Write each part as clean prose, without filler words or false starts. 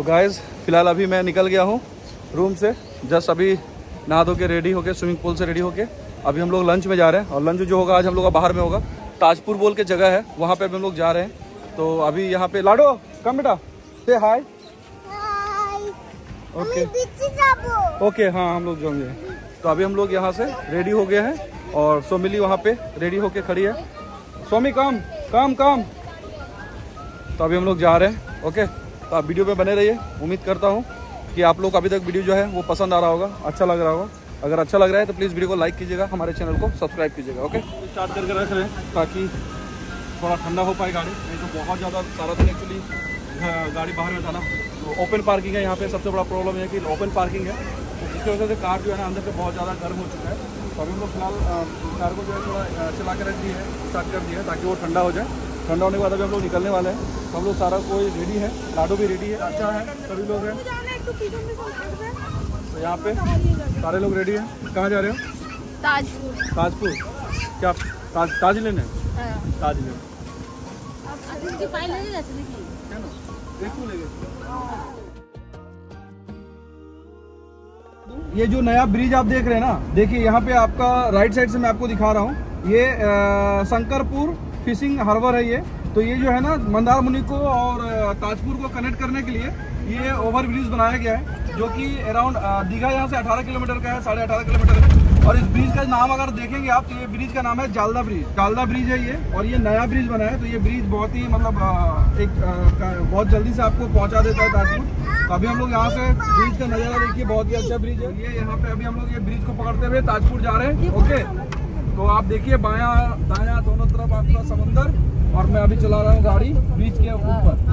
Guys फ़िलहाल अभी मैं निकल गया हूँ रूम से, जस्ट अभी नहा धो के रेडी होके, स्विमिंग पूल से रेडी होके अभी हम लोग लंच में जा रहे हैं। और लंच जो होगा आज हम लोग का बाहर में होगा, ताजपुर बोल के जगह है, वहाँ पे अभी हम लोग जा रहे हैं। तो अभी यहाँ पे लाडो कम बेटा, से हाय। ओके ओके, हाँ हम लोग जाएंगे। तो अभी हम लोग यहाँ से रेडी हो गए हैं और सोमिली वहाँ पे रेडी होके खड़ी है। सोमी काम काम काम। तो अभी हम लोग जा रहे हैं। ओके, तो आप वीडियो पे बने रहिए। उम्मीद करता हूँ कि आप लोग अभी तक वीडियो जो है वो पसंद आ रहा होगा, अच्छा लग रहा होगा। अगर अच्छा लग रहा है तो प्लीज़ वीडियो को लाइक कीजिएगा, हमारे चैनल को सब्सक्राइब कीजिएगा। ओके, स्टार्ट करके रख रहे हैं ताकि थोड़ा ठंडा हो पाए गाड़ी, नहीं तो बहुत ज़्यादा सारा दिन एक्चुअली गाड़ी बाहर में था ना। तो ओपन पार्किंग है यहाँ पे, सबसे बड़ा प्रॉब्लम है कि ओपन पार्किंग है, तो जिसकी वजह से कार जो है ना अंदर से बहुत ज़्यादा गर्म हो चुका है। तो अभी हम लोग फिलहाल कार को जो है थोड़ा चला के रख दिए है, स्टार्ट कर दिया है ताकि वो ठंडा हो जाए। ठंडा होने के बाद अभी हम लोग निकलने वाले हैं। तो हम लोग सारा कोई रेडी है, लाडो भी रेडी है, अच्छा है, सभी लोग हैं। तो यहाँ पे सारे लोग रेडी हैं। कहाँ जा रहे हो? ताजपुर। ताजपुर क्या? ताज लेने? ताज लेने। ये जो नया ब्रिज आप देख रहे हैं ना, देखिए यहाँ पे आपका राइट साइड से मैं आपको दिखा रहा हूँ, ये शंकरपुर फिशिंग हार्बर है ये। तो ये जो है ना मंदारमुनि को और ताजपुर को कनेक्ट करने के लिए ये ओवर ब्रिज बनाया गया है, जो कि अराउंड दीघा यहाँ से 18 किलोमीटर का है, 18.5 किलोमीटर है। और इस ब्रिज का नाम अगर देखेंगे आप तो ये ब्रिज का नाम है जालदा ब्रिज। जालदा ब्रिज है ये, और ये नया ब्रिज बना है। तो ये ब्रिज बहुत ही मतलब बहुत जल्दी से आपको पहुँचा देता है ताजपुर। तो अभी हम लोग यहाँ से ब्रिज का नज़ारा देखिए, बहुत ही अच्छा ब्रिज है ये। यहाँ पे अभी हम लोग ये ब्रिज को पकड़ते हुए ताजपुर जा रहे हैं। ओके, तो आप देखिए बायां दायां दोनों तरफ आपका समंदर, और मैं अभी चला रहा हूँ गाड़ी ब्रिज के ऊपर।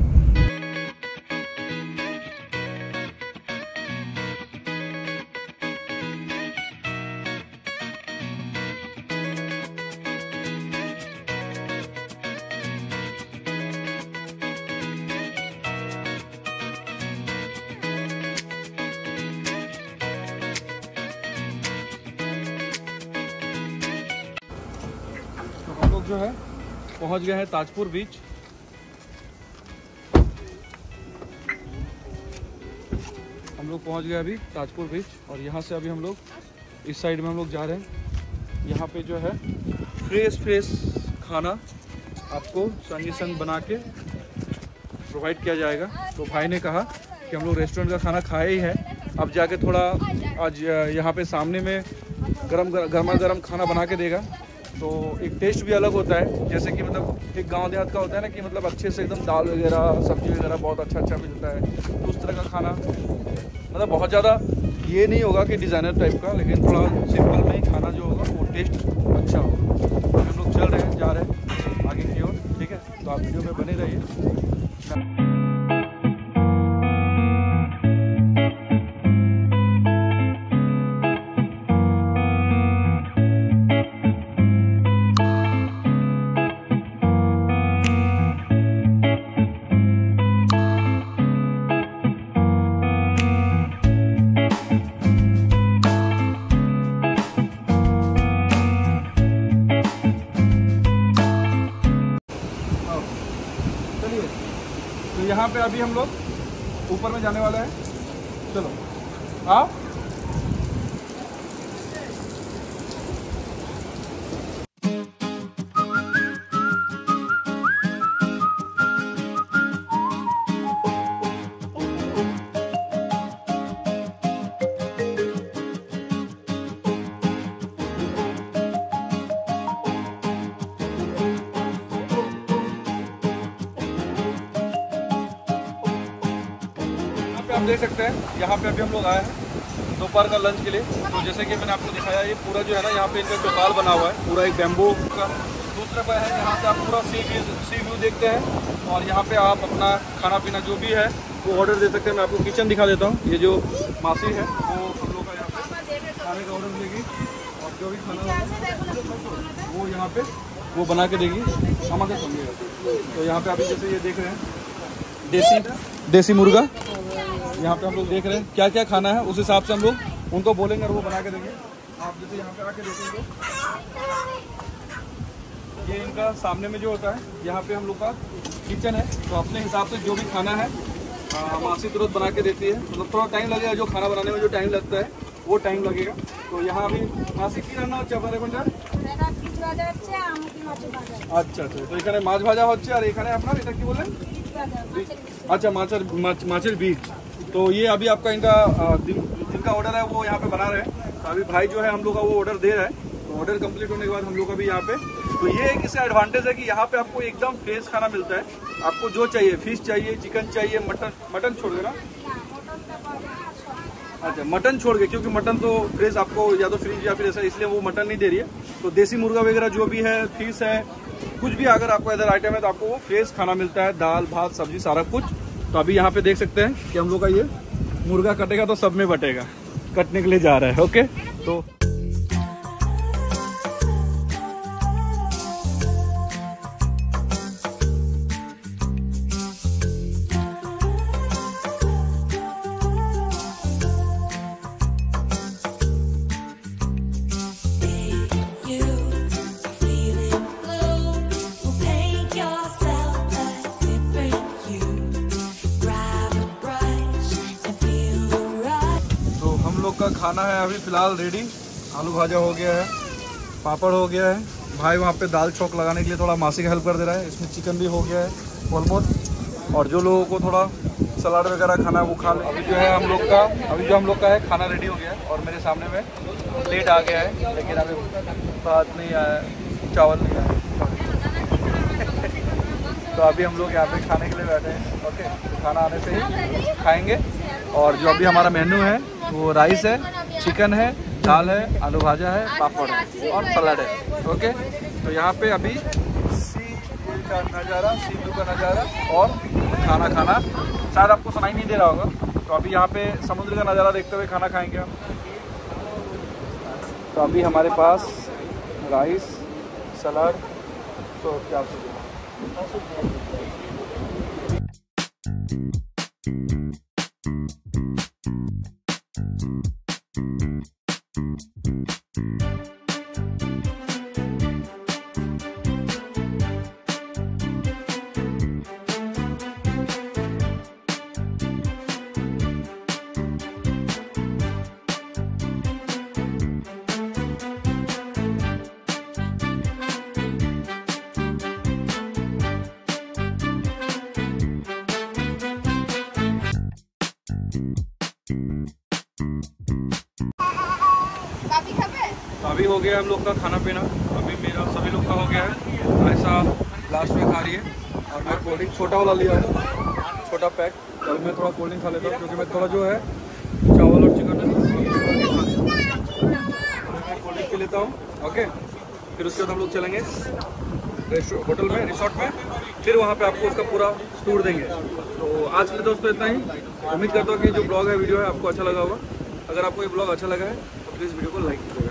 जो है पहुंच गए हैं ताजपुर बीच। हम लोग पहुंच गए अभी ताजपुर बीच, और यहाँ से अभी हम लोग इस साइड में हम लोग जा रहे हैं। यहाँ पे जो है फ्रेश खाना आपको संगी संग बना के प्रोवाइड किया जाएगा। तो भाई ने कहा कि हम लोग रेस्टोरेंट का खाना खाए ही है, अब जाके थोड़ा आज यहाँ पे सामने में गर्मा गर्म खाना बना के देगा। तो एक टेस्ट भी अलग होता है, जैसे कि मतलब एक गांव देहात का होता है ना कि मतलब अच्छे से एकदम दाल वगैरह सब्जी वगैरह बहुत अच्छा मिलता है। तो उस तरह का खाना मतलब बहुत ज़्यादा ये नहीं होगा कि डिज़ाइनर टाइप का, लेकिन थोड़ा सिंपल में ही खाना जो होगा वो टेस्ट अच्छा होगा। तो हम लोग चल रहे हैं, जा रहे हैं आगे की ओर। ठीक है, तो आप वीडियो में बने रहिए। तो यहाँ पे अभी हम लोग ऊपर में जाने वाले हैं। चलो आओ। आप देख सकते हैं यहाँ पे अभी हम लोग आए हैं दोपहर का लंच के लिए। तो जैसे कि मैंने आपको दिखाया, ये पूरा जो है ना यहाँ पे इनका चौपाल बना हुआ है, पूरा एक बैम्बू का। दूसरा पर है यहाँ से आप पूरा सी व्यू देखते हैं, और यहाँ पे आप अपना खाना पीना जो भी है वो ऑर्डर दे सकते हैं। मैं आपको किचन दिखा देता हूँ। ये जो मासी है वो हम लोग का यहाँ पे खाने का ऑर्डर देगी, और जो भी खाना वो यहाँ पे वो बना के देगी, हमारे समझेगा। तो यहाँ पे अभी जैसे ये देख रहे हैं देसी मुर्गा, यहाँ पे हम लोग देख रहे हैं क्या क्या खाना है, उस हिसाब से हम लोग उनको बोलेंगे और वो बना के देंगे। आप जैसे यहाँ पे आके देखेंगे, ये इनका सामने में जो होता है, यहाँ पे हम लोग का किचन है। तो अपने हिसाब से जो भी खाना है मासी तुरंत बना के देती है, मतलब थोड़ा टाइम लगेगा, जो खाना बनाने में जो टाइम लगता है वो टाइम लगेगा। तो यहाँ अभी मासी की रान्ना হচ্ছে আপনার এখানটা? আচ্ছা আচ্ছা, তো এখানে মাছ ভাজা হচ্ছে আর এখানে আপনার এটা কি বললেন? अच्छा माचर बीज। तो ये अभी आपका इनका जिनका ऑर्डर है वो यहाँ पे बना रहे हैं। तो अभी भाई जो है हम लोग का वो ऑर्डर दे रहा है, तो ऑर्डर कंप्लीट होने के बाद हम लोग अभी यहाँ पे, तो ये एक इससे एडवांटेज है कि यहाँ पे आपको एकदम फ्रेश खाना मिलता है। आपको जो चाहिए, फिश चाहिए, चिकन चाहिए, मटन छोड़ देना, अच्छा मटन छोड़ के, क्योंकि मटन तो फ्रेश आपको या तो फ्रीज या फिर ऐसा, इसलिए वो मटन नहीं दे रही है। तो देसी मुर्गा वगैरह जो भी है, फिश है, कुछ भी अगर आपको इधर आइटम है तो आपको वो फ्रेश खाना मिलता है, दाल भात सब्जी सारा कुछ। तो अभी यहाँ पे देख सकते हैं कि हम लोग का ये मुर्गा कटेगा तो सब में बटेगा, कटने के लिए जा रहा है। ओके, तो का खाना है अभी फिलहाल रेडी। आलू भाजा हो गया है, पापड़ हो गया है, भाई वहाँ पे दाल चौक लगाने के लिए थोड़ा मासी का हेल्प कर दे रहा है, इसमें चिकन भी हो गया है ऑलमोस्ट। और जो लोगों को थोड़ा सलाद वगैरह खाना है वो खा ले। अभी जो है हम लोग का है खाना रेडी हो गया है और मेरे सामने में प्लेट आ गया है, लेकिन अभी भात नहीं आया, चावल नहीं आया। तो अभी हम लोग यहाँ पे खाने के लिए बैठे हैं। ओके, खाना आने से ही खाएंगे। और जो अभी हमारा मेन्यू है वो राइस है, चिकन है, दाल है, आलू भाजा है, पापड़ है और सलाद है। ओके, तो यहाँ पे अभी सी का नज़ारा और खाना शायद आपको सुनाई नहीं दे रहा होगा। तो अभी यहाँ पे समुद्र का नज़ारा देखते हुए खाना खाएंगे हम। तो अभी हमारे पास राइस, सलाद, तो क्या अभी हो गया हम लोग का खाना पीना। अभी मेरा सभी लोग का हो गया है, ऐसा लास्ट में खा रही है। और मैं कोल्ड ड्रिंक छोटा वाला लिया हूँ, छोटा पैक। तो मैं थोड़ा कोल्ड ड्रिंक खा लेता हूँ, क्योंकि मैं थोड़ा जो है चावल और चिकन मैं कोल्ड ड्रिंक पी लेता हूँ। ओके, फिर उसके बाद हम लोग चलेंगे होटल में, रिसोर्ट में, फिर वहाँ पे आपको उसका पूरा टूर देंगे। तो आज के लिए दोस्तों इतना ही। उम्मीद करता हूँ कि जो ब्लॉग है, वीडियो है, आपको अच्छा लगा होगा। अगर आपको ये ब्लॉग अच्छा लगा है तो प्लीज़ वीडियो को लाइक कीजिएगा।